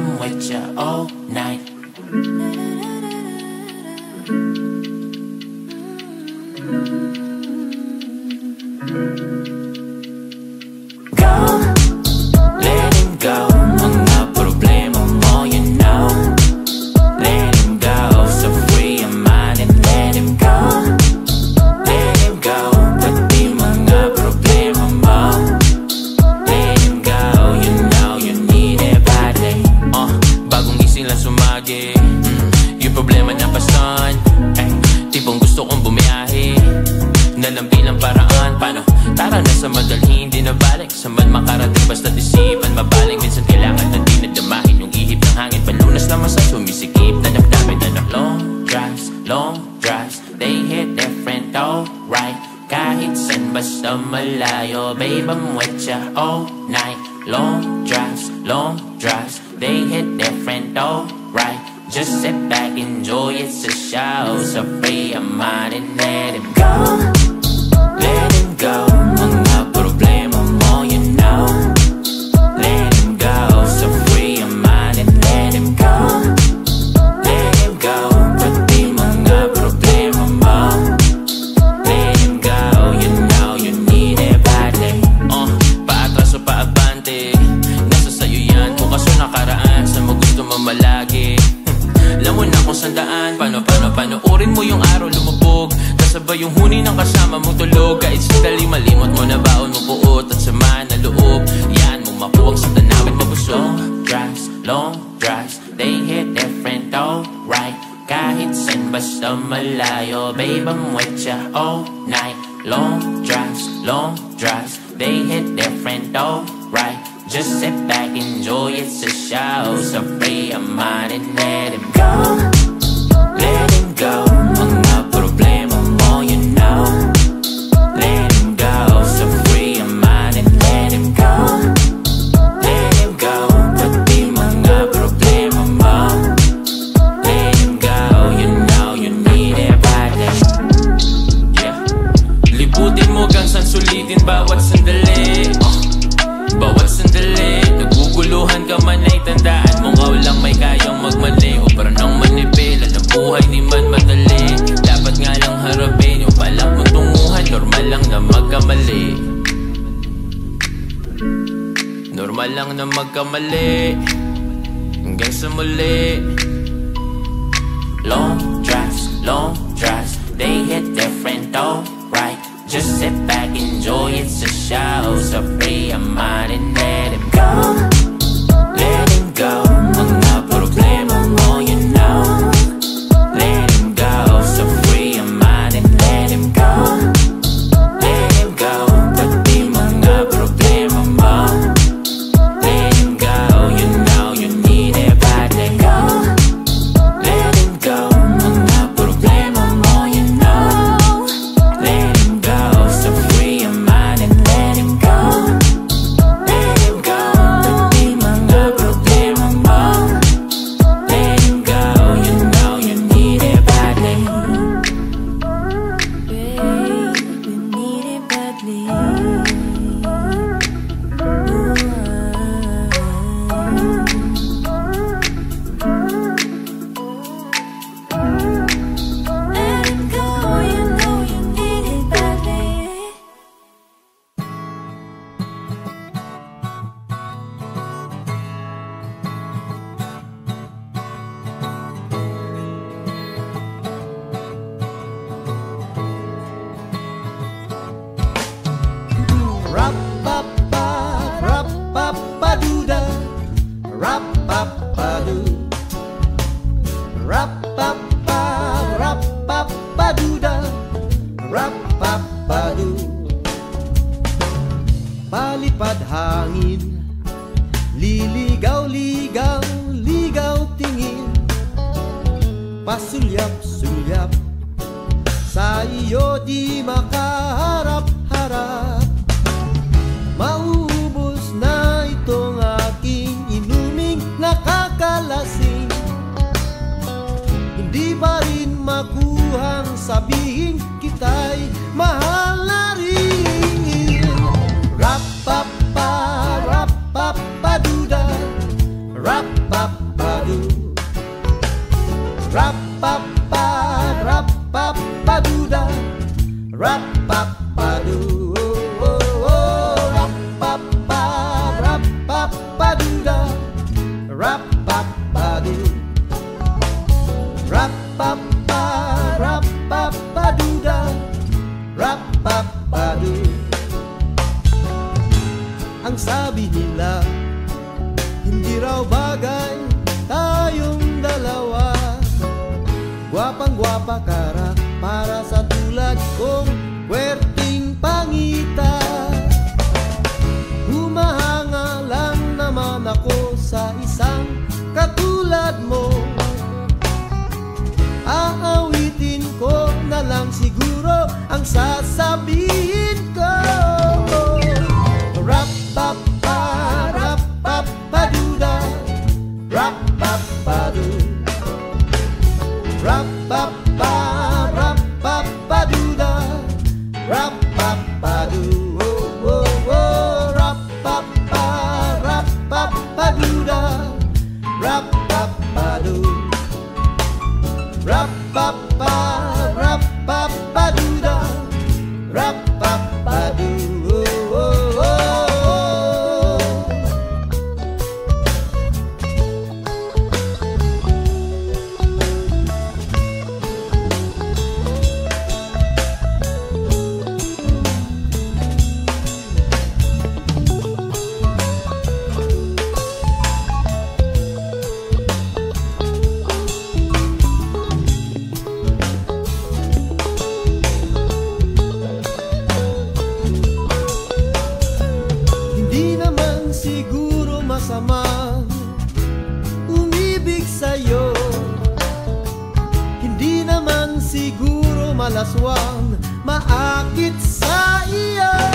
I'm with ya all night. Go, let him go. Mga problema mo, you know. Let him go, so free your mind and let him go. Let him go, pati mga problema mo. Let him go, you know you need it badly. Bagong gising lang sumagi, yung problema na pasan. Tipong gusto kong bumiyahe, nalambilang paraan. Paano? Tara na sa madalhin, di na balik. Saan makarating basta't isipan mabalik. Minsan kailangan na di nadamahin yung ihip ng hangin. Palunas naman sa sumisikip na damdamin na ng long drives, they hit different, alright. Kahit san basta malayo, babe, I'm with ya all night. Long drives, they hit different, alright. Just sit back, enjoy, it's a show. So free your mind and let him go. Let him go, mga problema mo, you know. Let him go, so free your mind and let him go. Let him go, pati mga problema mo. Let him go, you know you need it badly. Paatras o paabante, nasa sayo yan. Kung kaso nakaraan, sa mo gusto mo malagi. Alam mo na kung saan daan. Panoorin mo yung araw lumubog, kasabay yung huni ng kasama mong tulog. Kahit sandali malimot mo na baon mo buot at sama na loob. Yan mo mapuwag sa tanawin mabusog. Long drives, they hit different, alright. Kahit san basta malayo, babe, I'm with ya all night. Long drives, they hit different, alright. Just sit back, enjoy, it's a show. So free your mind and let him go. Let him go, mga problema mo, you know. Let him go, so free your mind and let him go. Let him go, pati mga problema mo. Let him go, you know you need it badly. Yeah, libutin mo kang san sulitin bawat sandali. Bawat sandali, naguguluhan ka man ay tandaan mo nga walang may kayang magmali. O para nang manipil, ang buhay di man madali. Dapat nga lang harapin yung palang mong tunguhan. Normal lang na magkamali. Normal lang na magkamali. Hanggang sa muli. Long drives, they hit different, alright. Just sit back, enjoy, it's a show. So free your mind and let him go. Let him go, mga problema mo, you know. Let him go, so free your mind and let him go. Let him go, pati mga problema mo. Let him go, you know you need it badly. Go. Let him go, mga problema mo, you know. Let him go, so free your mind and let him go. Let him go, pati mga problema mo. Let him go, you know you need it badly. Babe, you need it badly. Let him go, you know you need it badly. Paduda, Padu, Paduda, Padu. Palipad hangin, liligaw, ligaw, ligaw tingin. Pasulyap-sulyap, sa iyo di makaharap-harap. Maubos na itong aking inuming nakakalasing. Hindi pa rin makuhang sabihin kita'y mahal na rin. Rap-pa-pa-duda, rap-pa-pa ang sabi nila, hindi raw bagay tayong dalawa. Gwapang gwapa kara para sa tulad kong puwerting pangita. Humahanga lang naman ako sa isang katulad mo. Aawitin ko na lang siguro ang sasabihin ko. Rap-pa-pa, rap-pa-paduda, rap-pa-padu. Rap-pa-pa, rap-pa-paduda, rap-pa-padu. Oh, oh, oh. Rap-pa-pa, rap-pa-paduda, rap-pa-padu. Rap-pa-pa, rap-pa-paduda, rap-pa-padu. Oh, oh, oh. Hindi naman siguro masama umibig sa'yo. Hindi naman siguro malaswang maakit sa iyo.